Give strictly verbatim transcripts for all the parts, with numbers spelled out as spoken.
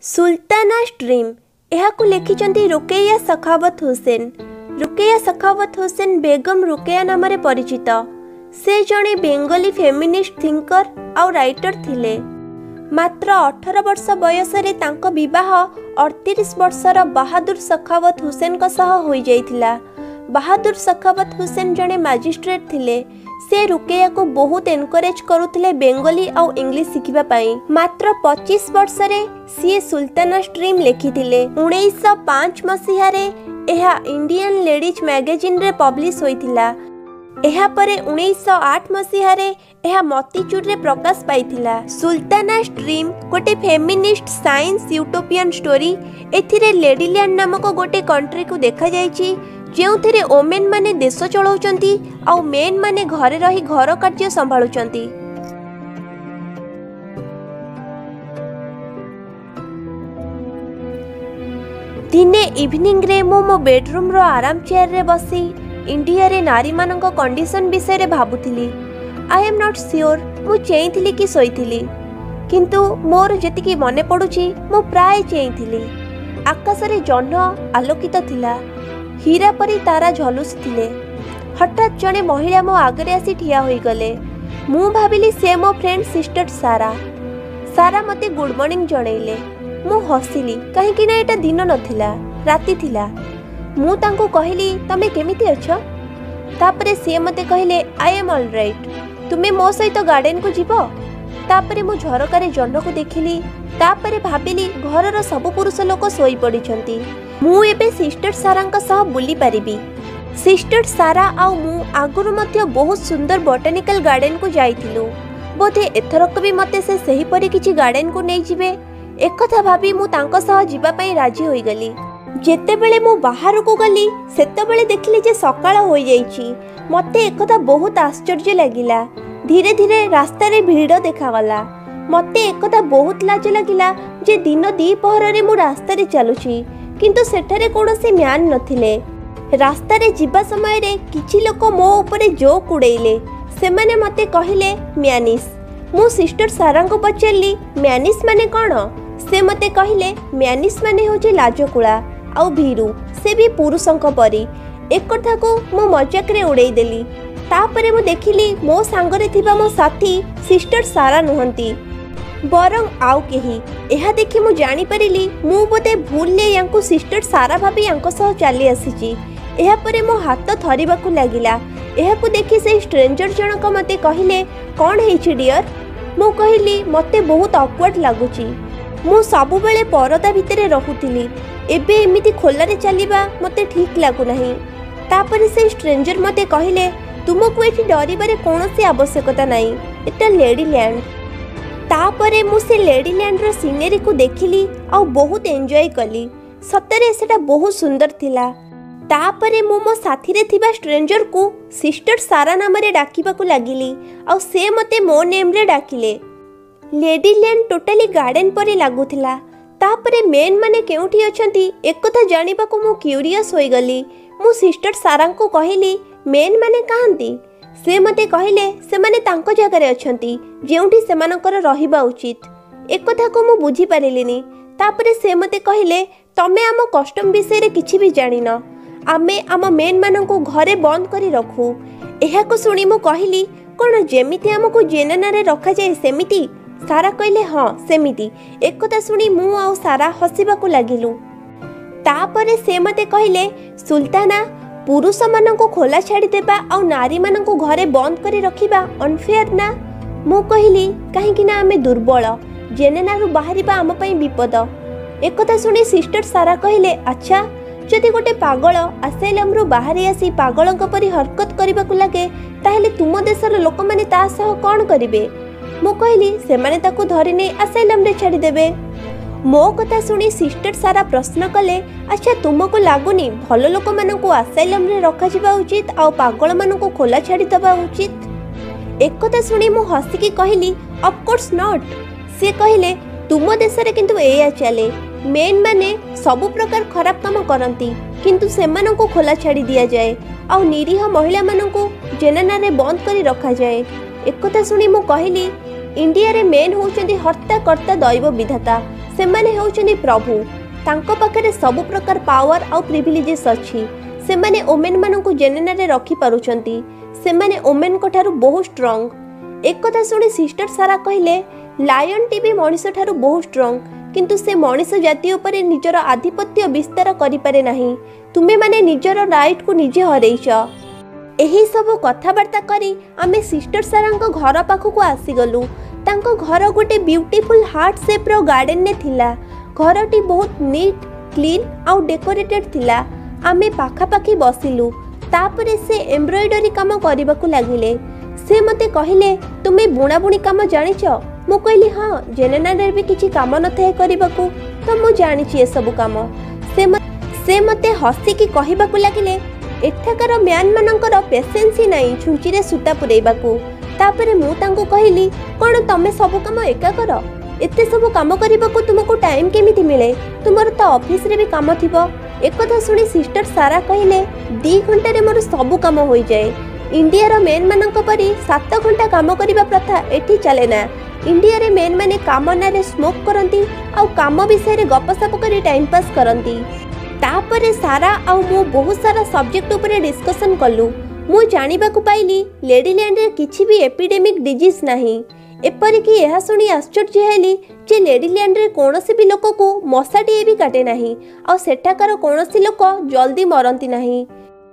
Sultana dream यह लिखिं रुकैया सखावत हुसैन। रुकैया सखावत हुसैन बेगम रुकैया नाम परिचित। से जड़े बेंगली फेमिनिस्ट थिंकर आउ राइटर थिले। मात्र अठारह वर्ष बयस रे तांको विवाह अड़तीस वर्षर बहादुर सखावत हुसैन का सह होई जाइथिला। बहादुर सखावत हुसैन जड़े मजिस्ट्रेट थिले। से रुकैया को बहुत एनकरेज करुथिले बेंगली आउ इंग्लिश शिखिबा पाई। मात्र पच्चीस वर्ष रे सी सुल्ताना ड्रीम लिखिथिले। उन्नीस सौ पाँच मसीहा रे एहा इंडियन लेडीज मैगजीन रे पब्लिश होइथिला। एहा परे उन्नीस सौ आठ मसीहा रे एहा मोतीचूर रे प्रकाश पाइथिला। सुल्ताना ड्रीम गोटे फेमिनिस्ट साइंस यूटोपियन स्टोरी। एथिरे लेडीलैंड नामक गोटे कंट्री को देखा जायछि जेउथिरे ओमेन माने देश चलाउचंती आउ मेन माने घरे रही घर कार्य संभाळुचंती। दिने इवनिंग रे मो मो बेडरूम रो आराम चेयर रे बसी इंडिया रे नारी मानक कंडीशन विषय रे भाबुथिली। आई एम नॉट श्योर मु चेइथिली कि सोइथिली, किंतु मोर जेतिकी मने पडुची मु प्राय चेइथिली। आकाश रे जह्न आलोकित थिला। हीरा परी तारा झलुस थिले। हठात जड़े महिला मो आगरे आसी ठिया होई गले। मु भाबिली से मो फ्रेंड सिस्टर सारा। सारा मते गुड मॉर्निंग जणैले। मु हसिली कहीं ना एटा दिन नथिला, राति थिला। मु तांको कहली तमे केमिति अछो? तापरे से मते कहले आई एम ऑल राइट, तुमे मो सहित गार्डन को जीवो? तापरे मु झरकारे जह्न को देखिली। तापरे भाबिली घरर सब पुरुष लोक सोई पड़िछंती। मु एबे सिस्टर सारांका सह बुली पारिबी। सिस्टर सारा आउ मु आगुरु मध्य बहुत सुंदर बोटानिकल गार्डन को जाइथिलु। बोधे एथरक भी मते से सही परी किछि गार्डन को नै जिवे। एक कथा भाबी मु तांका सह जिबा पई राजी होई गली। जेते बेले मु बाहर को गली सेते बेले देखली जे सकाळ होई जाईछि। मते एक कथा बहुत आश्चर्य लागिला। धीरे धीरे रास्ता रे भीड़ देखा गला। मते एक कथा बहुत लाज लागिला जे दिन दी पहर रे मु रास्ता रे चलुछि, किंतु सेठारे कोनोसी म्यान नथिले। रास्ता रे जिबा समय रे किछि लोक मो ऊपर जोक उड़ेइले। सेमाने मते कहिले म्यानिस। मु सिस्टर सारा को पचारली म्यानिस माने कोन? से मते कहिले म्यानिस माने होचे लाजकुला आउ भीरू, से भी पुरुषंक परी। एक कथा को मो मजाक रे उड़ेई देली। तापरे मु देखिली मो सांगरे थिबा मो साथी सिस्टर सारा नुहंती, बरं आउ केही। एहा देखि मु जानि परिली मु बोधे भूलले यांको सिस्टर सारा भाबी यांको सह चली आसीची। एहा परे मो हाथ थरिबाकू लागिला। एहा को देखि से स्ट्रेंजर जनक मते कहिले कोन हेछि डियर? मु कहिली मते बहुत ऑकवर्ड लागुची। मु सबु बेले परदा भितरे रहुतिली। एबे एमिति खोलारे चलीबा मते ठीक लागु नाही। तापरे से स्ट्रेंजर मते कहिले तुमको एठी डरिबारे कोनोसी आवश्यकता नाही, एटा लेडीलैंड। तापरे मु से लेडीलैंड रो सीनरी को देखिली और बहुत एंजॉय कली। सतरे सेटा बहुत सुंदर थिला। तापरे मु मो साथी रे थिबा स्ट्रेंजर को सिस्टर सारा नाम रे डाकिबाकू लागिली और से मते मो नेम रे डाकिले। लेडीलैंड टोटली गार्डन परी लागुथिला। तापरे मेन माने केउठी अछंती एक कथा जानिबाकू मु क्यूरियस होई गली। मु सिस्टर सारा को कहिली मेन माने काहंती? से मते कहिले से माने तांको जगह अछंती जेउठी सेमानकर रहिबा उचित। एक कथा को मु बुझी पारिलिनी। तापरे से मते कहिले तमे आम कस्टम विषय रे किछि भी जानिन। आमे आम मेन माननको घरे बंद करी रखू। एहा को सुनी मु कहिली कोन जेमिति हमको जेनेना रे रखा जाय सेमिति? सारा कहिले हां सेमिति। एक कथा सुनी मु आ सारा हसिबाकू लागिलु। तापरे से मते कहिले सुल्ताना पुरुष माननको खोला छाड़ी देबा और नारी माननको घरे बंद करी रखिबा अनफेयर ना? मु कहिली काहेकि ना आमे दुर्बल, जेनेनारु बाहरिबा आम पई विपद। एक कथा सुनी सिस्टर सारा कहिले अच्छा जदि गोटे पागल आसाइलम रु बाहरी आसी पागलंक परी हरकत करबाकू लागे ताहेले तुम देशर लोक माने ता सह कोन करिवे? मु कहिली सेमाने ताकू धरि नै आसाइलम रे छाड़ी देबे। मो कथा सुनी सिस्टर सारा प्रश्न कले अच्छा तुमको लागुनी भल लोक माननको आसाइलम रे रखा जिबा उचित आ पागल माननको खोला छाड़ी दबा उचित? एक कथा सुनी मु हसिकी कहिली ऑफ कोर्स नॉट। से कहिले तुम देश रे किंतु एया चले, मेन माने सब प्रकार खराब काम करंती किंतु सेमाननको खोला छाड़ी दिया जाए आ निरीह महिला माननको जेनेना रे बंद करी रखा जाए। एक कथा सुनी मु कहिली इंडिया रे मेन होचंती हर्ता कर्ता दैव विधाता। सेमाने हेउचंदी प्रभु तांको पाखरे सब प्रकार पावर आउ प्रिविलेजेस अछि सेमाने ओमेन मानकु जेनेना रे रखी पारुचंती सेमाने ओमेन को ठारू बहुत स्ट्रांग। एक कथा सुनी सिस्टर सारा कहले लायन टीवी मनीष ठारू बहुत स्ट्रांग किंतु से मनीष जाति उपरे निजर आधिपत्य विस्तार करि पारे नाही तुमे माने निजर राइट को निजे हरैछ। एही सब कथाबार्ता करी आमे सिस्टर सारांको घर पाखकु आसी गलु। तांको घर गोटे ब्यूटीफुल हार्ट शेप रो गार्डन ने थिला। घरटी बहुत नीट क्लीन आउ डेकोरेटेड थिला। आमे पाखा पाखी बसिलु तापरे से एम्ब्रॉयडरी काम करबाकू लागिले। से मते कहिले तुमे बुणा बुणी काम जानिछ? मु कहली हां जेनेना रे भी किछि काम न थाए करबाकू तो मु जानिछि ए सब काम। से मत, से मते हसी की कहबाकू लागिले एठाकार म्यान मानकर पेशेंस ही नाही छुंची रे सूता पुरेबाकू। तापरे मु तांको कहली कोन तमे सब काम एका कर एते सब काम करबाकू तुमको टाइम केमिति मिले तुमर तो ऑफिस रे भी काम थिबो। एक कथा सुनी सिस्टर सारा कहले दी घंटा रे मोर सब काम होई जाए। इंडिया रो मेन मानक परी सात घंटा काम करिबा प्रथा एठी चले ना। इंडिया रे मेन माने काम ना रे स्मोक करंती आउ काम विषय रे गपसप करी टाइम पास करंती। तापरे सारा आउ मु बहुत सारा सब्जेक्ट ऊपर डिस्कशन कलु। मु जानिबा को पाइली लेडीलैंड रे किछि भी एपिडेमिक डिजीज नाही। एपरि कि एहा सुनी आश्चर्य हेली जे लेडीलैंड रे कोनोसी भी लोक को मशाटी भी काटे नाही आउ सेठाकार कोनोसी लोक जल्दी मरंती नाही।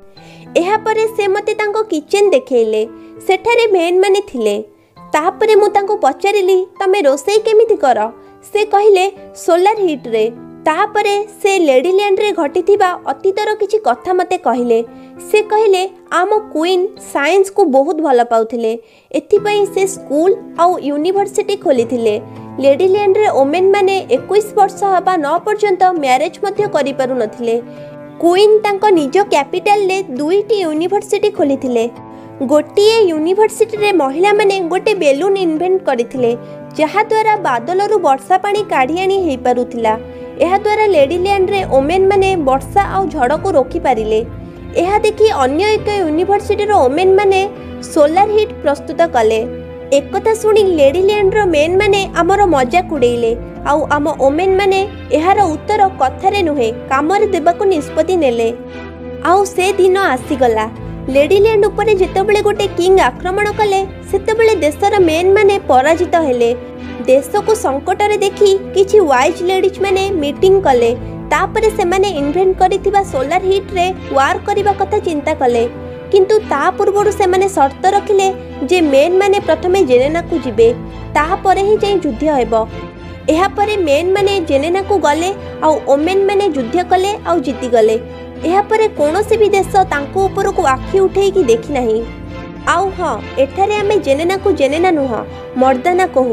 एहा परे से मते तांको किचन देखेले सेठारे मेन माने थिले। तापरे मु तांको पचारिली तमे रोसई केमिति कर? से कहिले सोलार हीट रे। तापरे से लेडीलैंड रे घटिथिबा अतीतर किछि कथा मते कहिले। से कहिले आम क्वीन साइंस को बहुत भल पाउथिले एथि पई से स्कूल आउ यूनिवर्सिटी खोलिथिले। लेडीलैंड रे ओमेन माने इक्कीस वर्ष हबा न पर्यंत मैरिज मध्य करि पारु नथिले। क्वीन तांको निज कैपिटल ले दुईटी यूनिवर्सिटी खोलिथिले। गोटिए यूनिवर्सिटी रे महिला माने गोटे बेलून इन्वेंट करथिले जहा द्वारा बादल रु वर्षा पानी काढी आनी हेई पारुथिला। एहा द्वारा लेडीलैंड रे ओमेन माने वर्षा आउ झड़ को रोकी पारिले। एहा देखि अन्य एक यूनिवर्सिटी रो ओमेन माने सोलार हीट प्रस्तुत कले। एक कथा सुनी लेडीलैंड रो मेन माने हमर मजाक उड़ेइले आउ आम ओमेन माने एहार उत्तर कथारे नुहे कामरे देबाकू निष्पत्ति नेले। आउ से दिन आसीगला लेडीलैंड उपरे जेतेबेले गोटे किंग आक्रमण कले सेतेबेले देशर मेन माने पराजित हेले। देश को संकट रे देखि किछि वाइज लेडीज माने मीटिंग कले। तापरे से माने इन्वेंट करिथिबा सोलार हीट रे वार करिबा कथा चिंता कले किंतु ता पूर्वरु से माने शर्त रखिले जे मेन माने प्रथमे जेनेना को जिबे ता परे ही जाई युद्ध हेबो। एहा परे मेन माने जेनेना को गले आउ ओमेन माने युद्ध कले आउ जीति गले। एहा परे कोनोसी भी देश तांको ऊपर को आखि उठेई की देखि नाही। आउ हां एठारे आमे जेनेना को जेनेना नुह मर्दाना कहू।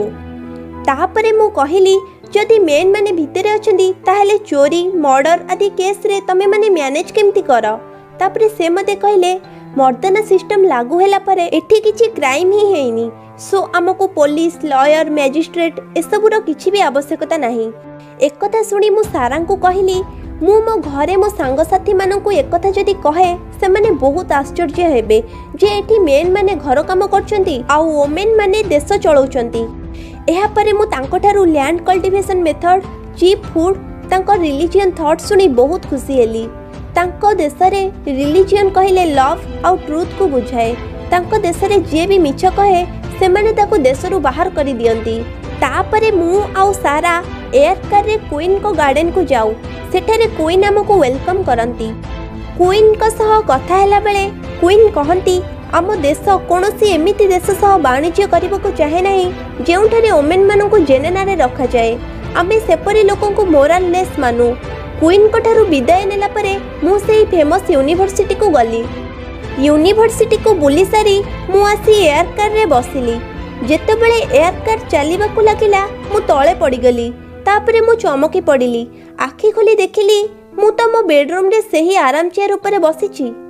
तापरे मु कहिली जदि मेन माने भितरे अछंदी ताहेले चोरी मर्डर आदि केस रे तमे माने मैनेज केमती कर? तापरे से मते कहले मर्दाना सिस्टम लागू होला परे एठी किछि क्राइम ही हेइनी सो हमको पुलिस लॉयर मैजिस्ट्रेट एसबुर किछि भी आवश्यकता नाही। एक कथा सुनी मु सारा को कहिली मु मो घरे मो सांग साथी मानकु एक कथा जदि कहे से माने बहुत आश्चर्य हेबे जे एठी मेन माने घर काम करचंती आउ वोमेन माने देश चलाउचंती। एहा परे मु तांको ठारू land cultivation method cheap food तांको रिलीजियन थॉट सुनी बहुत खुशी हेली। तांको देश रे रिलीजियन कहिले लव आउ ट्रुथ को बुझाए। तांको देश रे जे भी मिछ कहे से माने ताको देशरु बाहर करी दियंती। तापरे मु आउ सारा एयर कार रे क्वीन को गार्डन को जाऊ सेठारे क्वीन हमको वेलकम करंती। क्वीन को सह कथा हैला बेले क्वीन कहंती आम देश कोनोसी एमिति देश सह वाणिज्य करबाको चाहे नाही जेउठारे ओमेन मानकु जेनेना रे रखा जाए। आमे सेपरी लोकन को मोराललेस मानु। क्वीन को ठारू विदाय नेला परे मु सेही फेमस यूनिवर्सिटी को गली। यूनिवर्सिटी को बुली सारी मु आसी एयर कार रे बसिली। जेतेबेले एयर कार चलीबाकू लागिला मु तळे पड़ी गली। तापरे मु चमकी पड़िली। आखि खोली देखिली मु तो मो बेडरूम रे सेही आराम चेयर ऊपर बसिची।